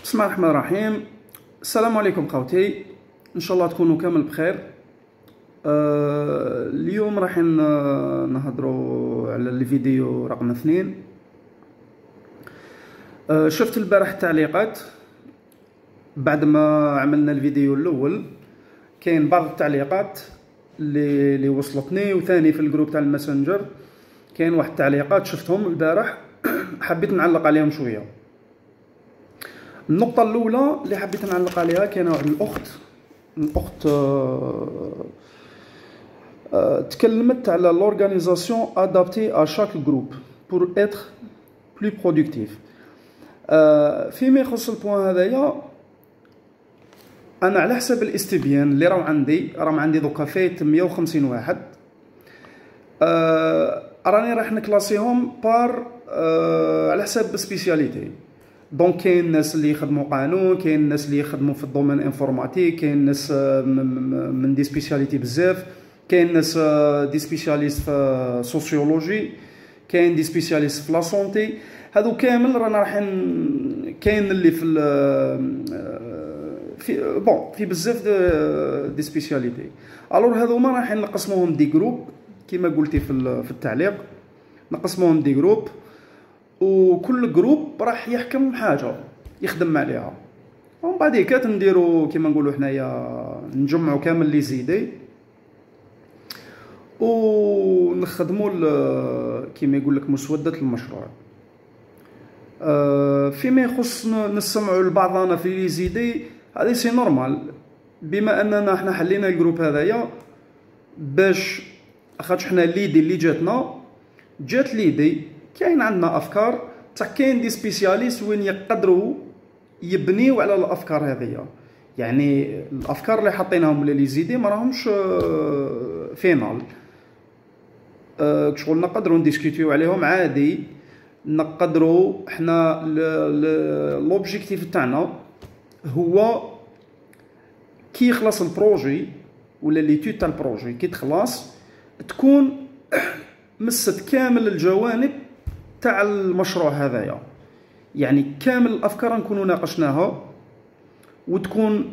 بسم الله الرحمن الرحيم. السلام عليكم خوتي، ان شاء الله تكونوا كامل بخير. اليوم راح نهضروا على الفيديو رقم 2. شفت البارح التعليقات بعد ما عملنا الفيديو الاول. كاين بعض التعليقات اللي وصلتني، وثاني في الجروب تاع الماسنجر كاين واحد التعليقات شفتهم البارح حبيت نعلق عليهم شويه. النقطة الأولى اللي حبيت نعلق عليها، كان واحد الأخت تكلمت على l'organisation adaptée à chaque groupe pour être plus productif. فيما يخص البوان هذايا، أنا على حسب الاستبيان اللي راهم عندي دوكا فايت 150 واحد. راني راح نكلاسيهم بار على حسب سبيسياليتي. دونك كاين الناس اللي يخدموا قانون، كاين الناس اللي يخدموا في الدومين انفورماتيك، كاين الناس من دي سبيسياليتي بزاف، كاين الناس دي سبيسياليست في سوسيولوجي، كاين دي سبيسياليست في لا سونتي. هادو كامل رانا راح كاين اللي في بزاف دي سبيسياليتي. الور هذوما راح نقسموهم دي جروب كما قلتي في التعليق، نقسموهم دي جروب، وكل جروب راح يحكم حاجه يخدم عليها. ومن بعد هكا نديرو كيما نقولوا حنايا، نجمعوا كامل لي زيدي ونخدموا كيما يقول لك مسوده المشروع. فيما يخص نسمعوا لبعضنا في لي زيدي، هذه سي نورمال، بما اننا حنا حلينا الجروب هذايا باش خاطش حنا ليدي اللي جات ليدي كاين عندنا افكار تاع كاين دي سبيسياليست وين يقدروا يبنيو على الافكار هذيا. يعني الافكار اللي حطيناهم لي زيدي ما راهمش فينال، شغل نقدروا نديسكوتيو عليهم عادي. نقدروا حنا لوبجيكتيف تاعنا هو كي يخلص البروجي ولا ليتود تاع البروجي، كي تخلص تكون مست كامل الجوانب تاع المشروع هذايا. يعني كامل الافكار نكونوا ناقشناها، وتكون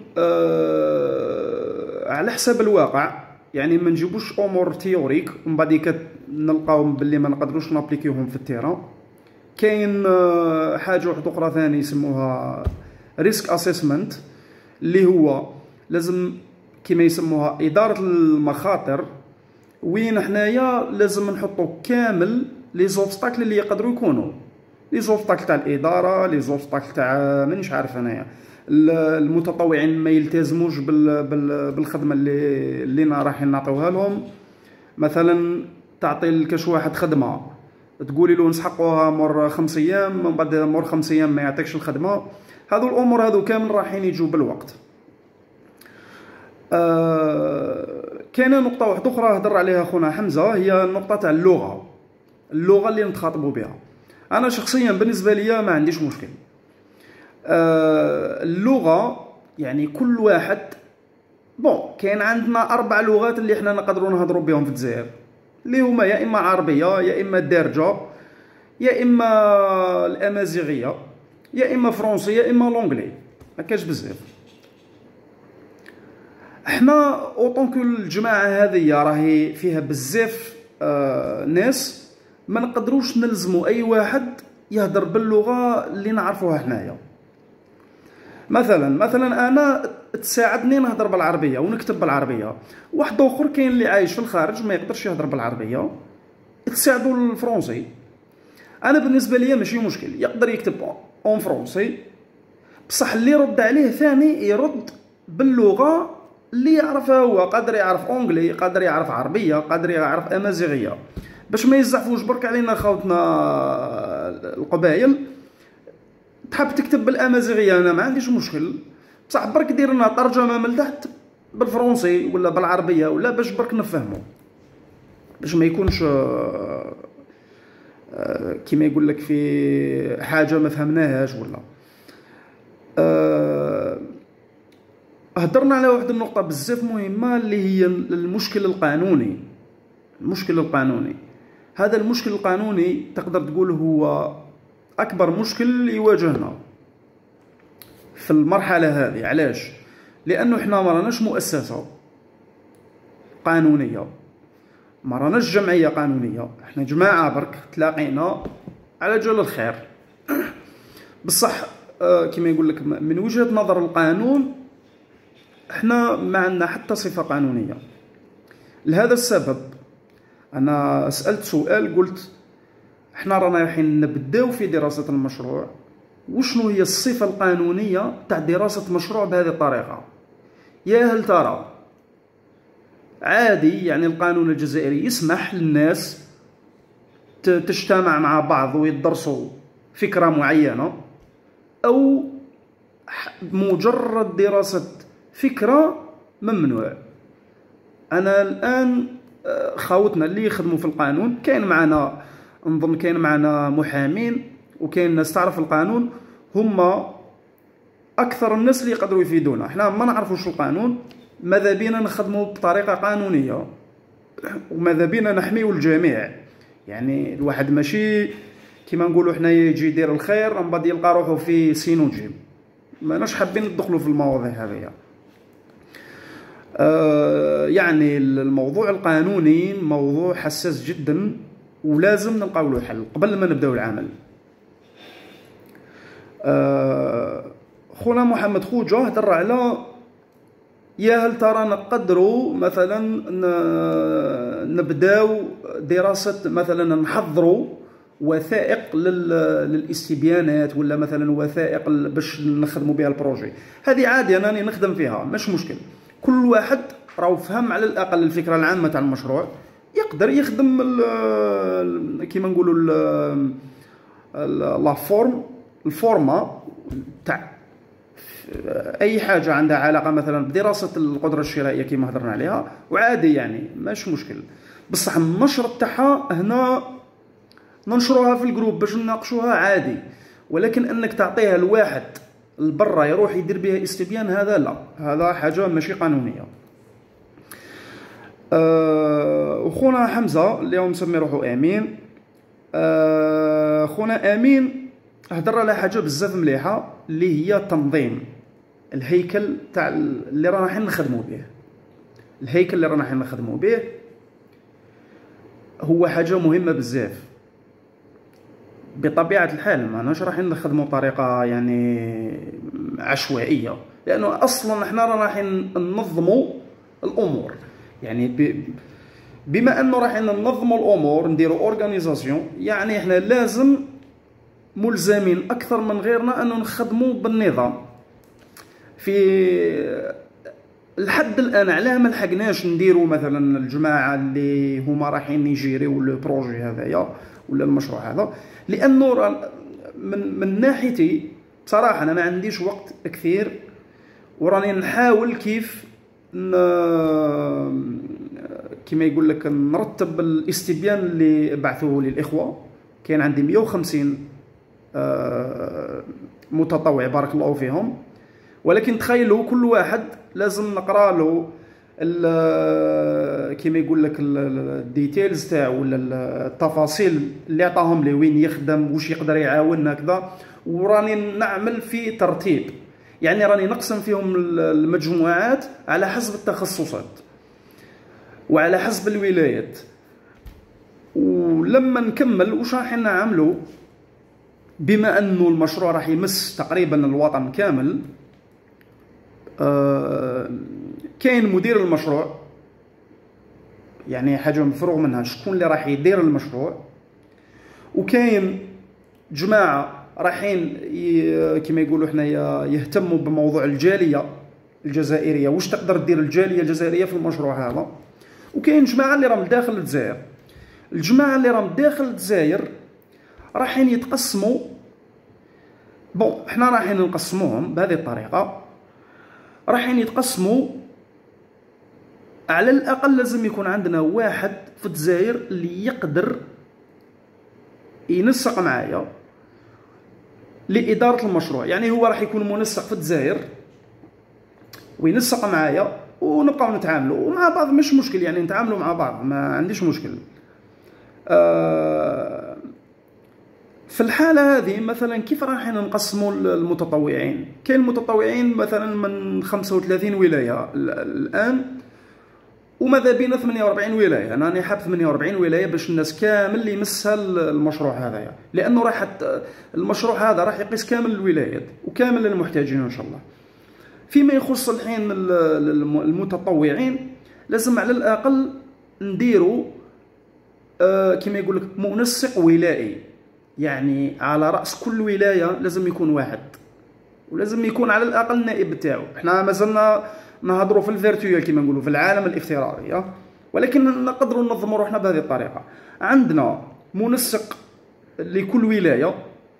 على حساب الواقع. يعني ما نجيبوش امور تيوريك ومن بعد نلقاو باللي ما نقدروش نابليكيوهم في التيران. كاين حاجه واحده اخرى ثاني يسموها ريسك اسسمنت، اللي هو لازم كما يسموها اداره المخاطر، وين حنايا لازم نحطو كامل لي زوبستاكل اللي يقدروا يكونوا لي زوبستاكل تاع الاداره، لي زوبستاكل تاع مانيش عارف انايا المتطوعين ما يلتزموش بالخدمه اللي راح نعطيوها لهم. مثلا تعطي لكاش واحد خدمه تقولي له نسحقوها مور 5 ايام، من بعد مور 5 ايام ما يعطيكش الخدمه. هذو الامور هذو كامل رايحين يجوا بالوقت. كاينه نقطه واحده اخرى هضر عليها خونا حمزه، هي النقطه تاع اللغه اللي نتخاطبوا بها. انا شخصيا بالنسبه لي ما عنديش مشكل. اللغه يعني كل واحد كاين عندنا 4 لغات اللي احنا نقدروا نهضروا بهم في الجزائر، اللي هما يا اما عربيه، يا اما الدارجه، يا اما الامازيغيه، يا اما فرنسي، يا اما لونجلي. ما كاش بزاف. احنا اوطونكو الجماعه هذه راهي فيها بزاف ناس، ما نقدروش نلزموا اي واحد يهدر باللغه اللي نعرفوها حنايا. مثلا انا تساعدني نهضر بالعربيه ونكتب بالعربيه، واحد اخر كاين اللي عايش في الخارج ما يقدرش يهضر بالعربيه، تساعدوا الفرنسي. انا بالنسبه لي ماشي مشكل، يقدر يكتب اون فرنسي، بصح اللي يرد عليه ثاني يرد باللغه اللي يعرفها هو. قادر يعرف اونجلي، قادر يعرف عربيه، قادر يعرف امازيغيه، باش ما يزعفوش برك علينا خوتنا القبائل. تحب تكتب بالامازيغيه انا ما عنديش مشكل، بصح برك دير لنا ترجمه من تحت بالفرنسي ولا بالعربيه، ولا باش برك نفهمو، باش ما يكونش كيما يقول لك في حاجه ما فهمناهاش. ولا هضرنا على واحد النقطه بزاف مهمه اللي هي المشكل القانوني. هذا المشكل القانوني تقدر تقول هو اكبر مشكل يواجهنا في المرحله هذه. علاش؟ لانه حنا ما راناش مؤسسه قانونيه، ما راناش جمعيه قانونيه، حنا جماعه برك تلاقينا على جال الخير. بصح كما يقول لك من وجهه نظر القانون احنا ما عندنا حتى صفه قانونيه. لهذا السبب انا سالت سؤال، قلت احنا رانا رايحين نبداو في دراسه المشروع، وشنو هي الصفه القانونيه تاع دراسه مشروع بهذه الطريقه؟ يا هل ترى عادي يعني القانون الجزائري يسمح للناس تجتمع مع بعض ويدرسوا فكره معينه، او مجرد دراسه فكره ممنوع؟ انا الان خاوتنا اللي يخدموا في القانون، كاين معنا نظن كاين معنا محامين وكاين ناس تعرف القانون، هما اكثر الناس اللي يقدروا يفيدونا. احنا ما نعرفوش القانون، ماذا بينا نخدموا بطريقه قانونيه، وماذا بينا نحميو الجميع. يعني الواحد ماشي كيما نقولوا حنا يجي يدير الخير من بعد يلقى روحه في سين وجيم. ماناش حابين ندخلوا في المواضيع هذه. يعني الموضوع القانوني موضوع حساس جدا، ولازم نلقاو له حل قبل ما نبداو العمل. خونا محمد خوجة هضر على يا هل ترى نقدروا مثلا نبداو دراسة، مثلا نحضروا وثائق للاستبيانات، ولا مثلا وثائق باش نخدموا بها البروجي. هذه عادي انا نخدم فيها، مش مشكل. كل واحد راهو فهم على الاقل الفكره العامه تاع المشروع، يقدر يخدم كيما نقولوا لا الفورما تاع اي حاجه عندها علاقه مثلا بدراسه القدره الشرائيه كيما هضرنا عليها، وعادي يعني ماشي مشكل. بصح النشر تاعها هنا ننشروها في الجروب باش نناقشوها عادي، ولكن انك تعطيها لواحد البرا يروح يدير بها استبيان، هذا لا، هذا حاجه ماشي قانونيه. وخونا حمزه اللي هو مسمي روحو امين، خونا امين هضر على حاجه بزاف مليحه اللي هي تنظيم الهيكل تاع اللي رانا رايحين نخدموا به. الهيكل اللي رانا رايحين نخدموا به هو حاجه مهمه بزاف. بطبيعه الحال ماناش رايحين نخدموا بطريقه يعني عشوائيه، لانه اصلا احنا رانا رايحين ننظموا الامور. يعني بما انه رايحين ننظموا الامور نديروا اورغانيزاسيون، يعني احنا لازم ملزمين اكثر من غيرنا انه نخدموا بالنظام. في لحد الان علاه ما لحقناش نديروا مثلا الجماعه اللي هما رايحين يجيريو البروجي هذايا ولا المشروع هذا، لانه من ناحيتي بصراحه انا ما عنديش وقت كثير، وراني نحاول كيف كما يقول لك نرتب الاستبيان اللي بعثوه للاخوه. كاين عندي 150 متطوع بارك الله فيهم، ولكن تخيلوا كل واحد لازم نقرا له كما يقول لك الديتيلز تاعو ولا التفاصيل اللي عطاهم لي، وين يخدم، واش يقدر يعاوننا كذا. وراني نعمل في ترتيب، يعني راني نقسم فيهم المجموعات على حسب التخصصات وعلى حسب الولايات. ولما نكمل واش راح نعملوا، بما انه المشروع راح يمس تقريبا الوطن كامل، كاين مدير المشروع، يعني حاجه مفروغ منها شكون اللي راح يدير المشروع، وكاين جماعه رايحين كما يقولوا حنايا يهتموا بموضوع الجاليه الجزائريه، واش تقدر دير الجاليه الجزائريه في المشروع هذا. وكاين جماعه اللي راهم داخل الجزائر. الجماعه اللي راهم داخل الجزائر رايحين يتقسموا، حنا رايحين نقسموهم بهذه الطريقه، رايحين يتقسموا. على الاقل لازم يكون عندنا واحد في الجزائر اللي يقدر ينسق معايا لاداره المشروع. يعني هو راح يكون منسق في الجزائر وينسق معايا، ونبقاو نتعاملوا مع بعض، مش مشكل، يعني نتعاملوا مع بعض ما عنديش مشكل. في الحالة هذه مثلا كيف راح نقسموا المتطوعين؟ كاين المتطوعين مثلا من 35 ولاية الآن، وماذا بينا 48 ولاية. أنا راني حاب 48 ولاية باش الناس كامل اللي يمسها المشروع هذايا، لأنه المشروع هذا راح يقيس كامل الولايات وكامل المحتاجين إن شاء الله. فيما يخص الحين المتطوعين، لازم على الأقل نديروا كما يقول لك منسق ولائي، يعني على رأس كل ولاية لازم يكون واحد، ولازم يكون على الأقل نائب تاعو. احنا مازلنا نهضروا في الفيرتوال كما نقولوا، في العالم الافتراضي، ولكن نقدروا ننظموا روحنا بهذه الطريقة. عندنا منسق لكل ولاية.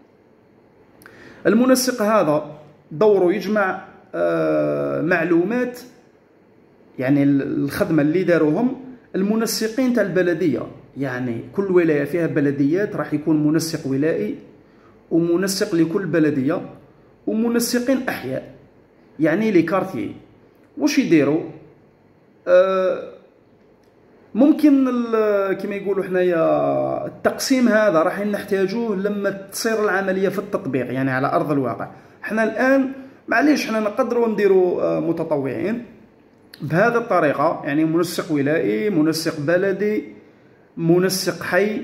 المنسق هذا دوره يجمع معلومات، يعني الخدمة اللي داروهم المنسقين تاع البلدية. يعني كل ولاية فيها بلديات، راح يكون منسق ولائي ومنسق لكل بلدية ومنسقين أحياء، يعني لي كارتيي. واش يديروا؟ ممكن كما يقولوا حنايا التقسيم هذا راح نحتاجوه لما تصير العملية في التطبيق، يعني على أرض الواقع. حنا الآن معليش حنا نقدروا نديروا متطوعين بهذه الطريقة، يعني منسق ولائي، منسق بلدي، منسق حي،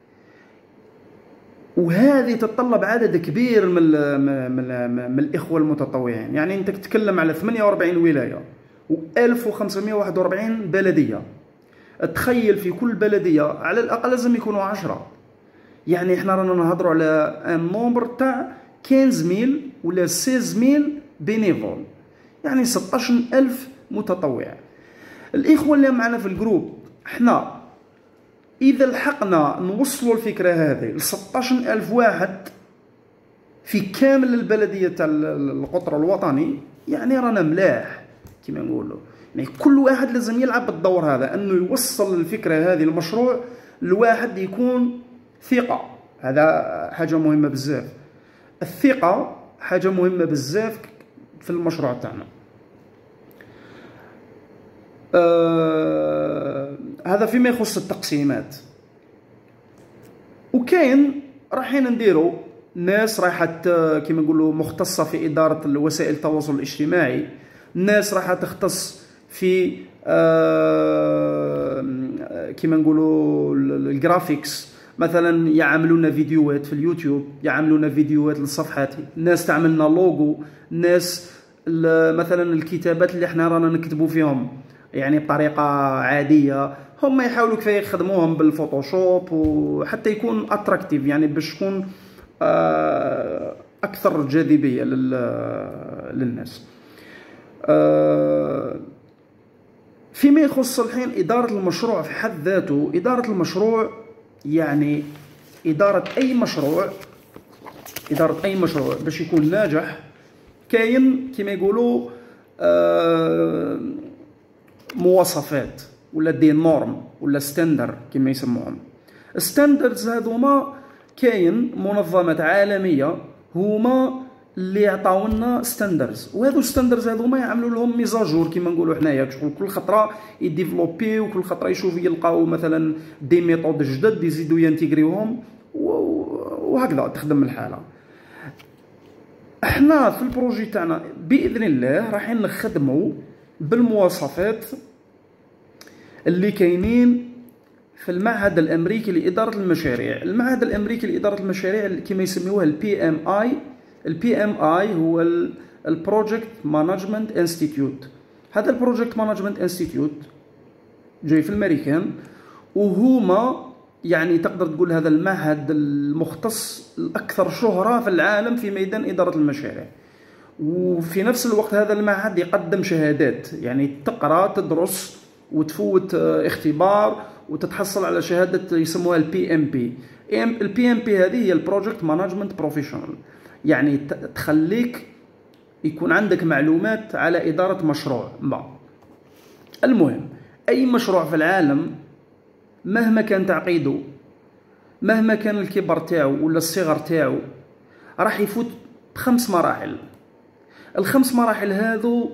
وهذه تتطلب عدد كبير من الإخوة المتطوعين. يعني أنت تتكلم على 48 ولاية و1541 بلدية. تخيل في كل بلدية على الأقل لازم يكونوا 10. يعني احنا رانا نهضروا على ان نومبر تاع 15000 ولا 16000 بينيفول، يعني 16000 متطوع. الإخوة اللي معنا في الجروب، احنا إذا لحقنا نوصلوا الفكرة هذه ل 16000 واحد في كامل البلدية تاع القطر الوطني، يعني رانا ملاح كما نقولوا. يعني كل واحد لازم يلعب بالدور هذا، أنه يوصل الفكرة هذه المشروع لواحد يكون ثقة. هذا حاجة مهمة بزاف. الثقة حاجة مهمة بزاف في المشروع تاعنا. هذا فيما يخص التقسيمات. وكاين رايحين نديروا ناس رايحة كما نقولوا مختصة في إدارة وسائل التواصل الاجتماعي، ناس رايحة تختص في كما نقولوا الجرافيكس، مثلا يعملونا فيديوهات في اليوتيوب، يعملونا فيديوهات للصفحات، ناس تعملنا لوجو، ناس مثلا الكتابات اللي احنا رانا نكتبوا فيهم يعني بطريقة عادية، هم يحاولوا كيف يخدموهم بالفوتوشوب وحتى يكون اتراكتيف، يعني باش يكون اكثر جاذبية للناس. فيما يخص الحين إدارة المشروع في حد ذاته، إدارة المشروع يعني إدارة أي مشروع باش يكون ناجح، كاين كما يقولوا مواصفات ولا دي نورم ولا ستاندر كما يسموهم. ستاندردز هذوما كاين منظمات عالمية هما اللي يعطاونا ستاندرز، وهذو ستاندرز هذوما يعملوا لهم ميزاجور كما نقولوا حنايا، كل خطره يديفلوبي وكل خطره يشوفوا يلقاو مثلا دي ميثود جدد يزيدوا ينتيغريوهم وهكذا تخدم الحاله. احنا في البروجي تاعنا باذن الله راح نخدموا بالمواصفات اللي كاينين في المعهد الامريكي لاداره المشاريع. المعهد الامريكي لاداره المشاريع كما يسموه البي ام اي. البي ام اي هو البروجكت مانجمنت انستيتيوت. هذا البروجكت مانجمنت انستيتيوت جاي في الامريكان، وهما يعني تقدر تقول هذا المعهد المختص الاكثر شهرة في العالم في ميدان ادارة المشاريع. وفي نفس الوقت هذا المعهد يقدم شهادات، يعني تقرا تدرس وتفوت اختبار وتتحصل على شهادة يسموها البي ام بي. البي ام بي هذه هي البروجكت مانجمنت بروفيشنال، يعني تخليك يكون عندك معلومات على إدارة مشروع ما. المهم أي مشروع في العالم مهما كان تعقيده، مهما كان الكبر تاعو ولا الصغر تاعو، راح يفوت ب5 مراحل. ال5 مراحل هذو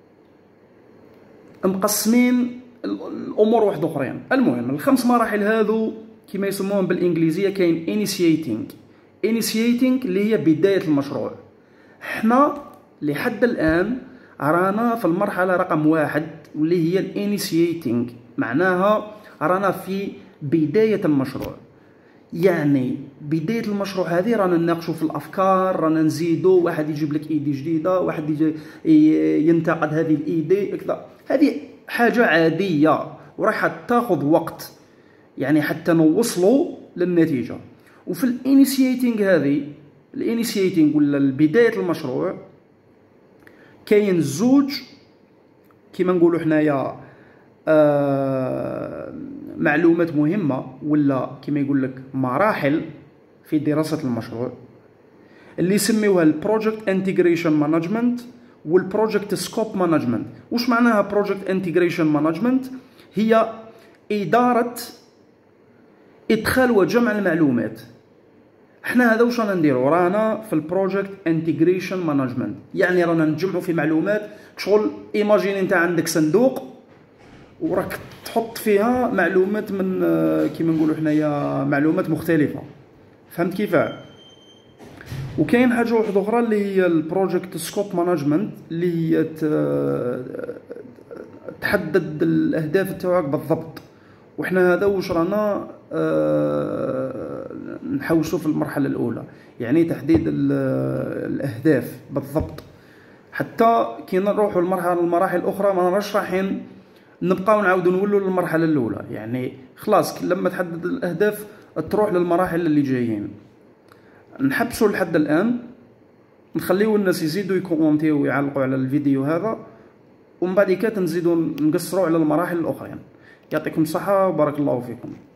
مقسمين الأمور واحد أخرين. المهم ال5 مراحل هذو كما يسموهم بالإنجليزية كاين initiating initiating اللي هي بداية المشروع. احنا لحد الآن رانا في المرحلة رقم 1 واللي هي الانيشيتينغ، معناها رانا في بداية المشروع. يعني بداية المشروع هذه رانا نناقشوا في الأفكار، رانا نزيدوا، واحد يجيب لك إيدي جديدة، واحد يجي ينتقد هذه الإيدي كذا. هذه حاجة عادية وراح تاخذ وقت يعني حتى نوصلوا للنتيجة. وفي الانيشيتينغ هذه، الانيشيتينغ ولا بداية المشروع، كاين زوج كيما نقولوا حنايا معلومات مهمة ولا كيما يقول لك مراحل في دراسة المشروع اللي يسميوها البروجكت انتجريشن مانجمنت والبروجكت سكوب مانجمنت. واش معناها بروجكت انتجريشن مانجمنت؟ هي إدارة إدخال وجمع المعلومات. احنا هذا واش رانا نديرو؟ رانا في البروجكت انتجريشن مانجمنت، يعني رانا نجمعوا في معلومات. شغل ايماجيني انت عندك صندوق وراك تحط فيها معلومات من كيما نقولوا حنايا معلومات مختلفه، فهمت كيفاه؟ وكاين حاجه واحده اخرى اللي هي البروجكت سكوب مانجمنت، اللي هي تحدد الاهداف تاعك بالضبط. وحنا هذا واش رانا نحوسوا في المرحله الاولى، يعني تحديد الاهداف بالضبط. حتى كي نروحوا المراحل الاخرى ما راش رايحين نبقاو نعاودوا نولوا للمرحله الاولى، يعني خلاص لما تحدد الاهداف تروح للمراحل اللي جايين. نحبسوا لحد الان، نخليو الناس يزيدوا يكومونتيو ويعلقوا على الفيديو هذا، ومن بعد كات نزيدوا نقصروا على المراحل الاخرين. يعطيكم الصحه وبارك الله فيكم.